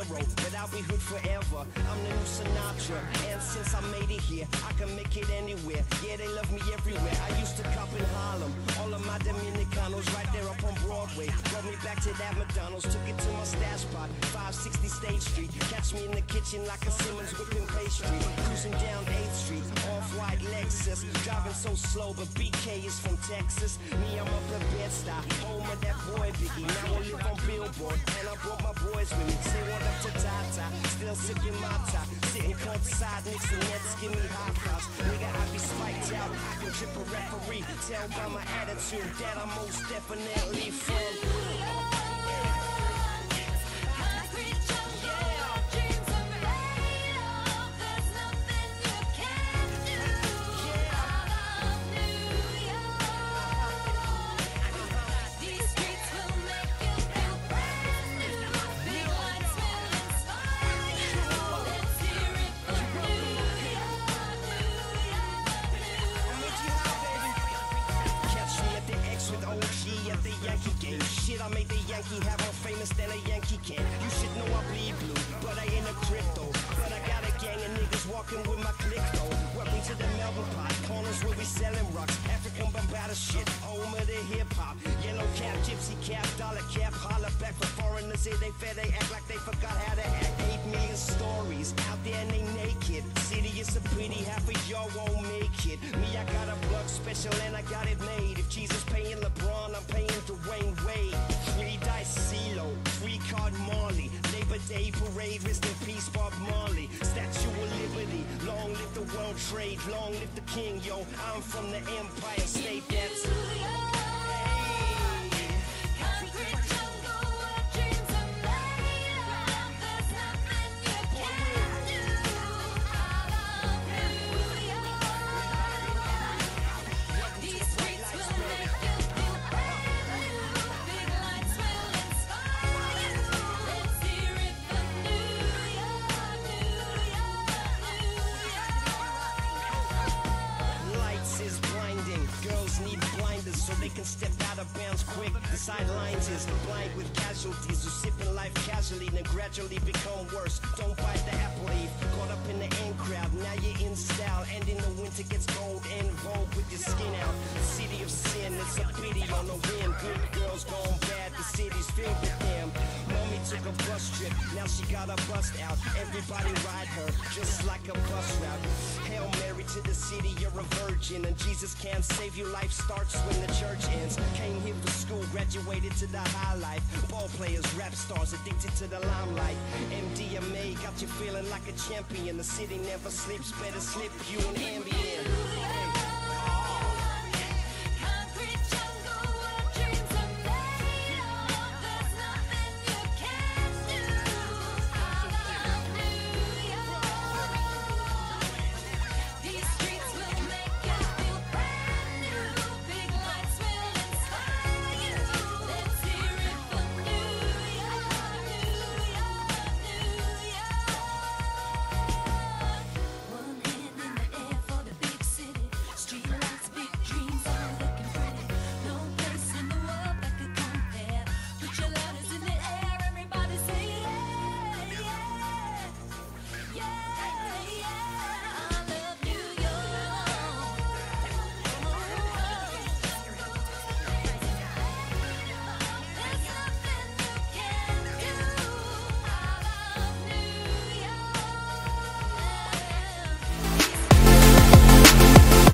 narrow, but I'll be hood forever. I'm the new Sinatra, and since I made it here, I can make it anywhere. Yeah, they love me everywhere. I used to cop in Harlem, all of my Dominicanos right there up on Broadway. Brought me back to that McDonald's, took it to my stash spot, 560 State Street. Catch me in the kitchen like a Simmons whipping pastry. Cruising down 8th Street, off-white Lexus, driving so slow, but BK is from Texas. Me, I'm up at Bed-Stuy, home of that boy Biggie. Now I live on Billboard, and I brought my boys with me. Say what up to Tata, still sipping my top, sitting courtside, Knicks and Nets give me high fives. Nigga, I be spiked out, I can trip a referee. Tell by my attitude that I'm most definitely from. Shit, I made the Yankee have more famous than a Yankee can. You should know I bleed blue, but I ain't a crypto. But I got a gang of niggas walking with my click though. Welcome to the Melbourne Pot, corners where we selling rocks. African Bombada shit, home of the hip hop. Yellow cap, gypsy cap, dollar cap, holla back for foreigners. Say they fair, they act like they forgot how to act. 8 million stories out there and they naked. City is a pity, half of y'all won't make it. Me, I got a plug special and I got it made. If Jesus paying LeBron, I'm paying Dwayne Wade. Free Dice CeeLo, free Card Marley. Labor Day parade, rest in peace Bob Marley. Statue of Liberty, long live the World Trade, long live the King, yo. I'm from the Empire State, that's so they can step out of bounds quick. The sidelines is blind with casualties who sipping life casually, then gradually become worse. Don't bite the apple eve, caught up in the in crowd. Now you're in style, and in the winter gets cold and vogue with your skin out. The city of sin, it's a pity on the wind. Good girls gone bad, the city's filled with them. Mommy took a bus trip, now she got a bust out. Everybody ride her, just like a bus route. Hail Mary to the city, you're a virgin, and Jesus can't save you. Life starts when the church ends. Came here for school, graduated to the high life. Ball players, rap stars, addicted to the limelight. MDMA got you feeling like a champion. The city never sleeps, better slip you an Ambien.